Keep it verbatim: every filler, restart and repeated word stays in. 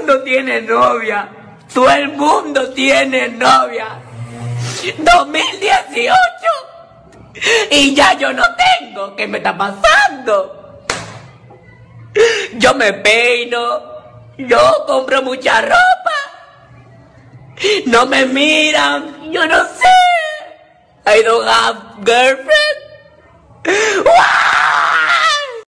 mundo tiene novia. Todo el mundo tiene novia. dos mil dieciocho. Y ya yo no tengo. ¿Qué me está pasando? Yo me peino. Yo compro mucha ropa. No me miran. Yo no sé. I don't have girlfriend. ¡Wow!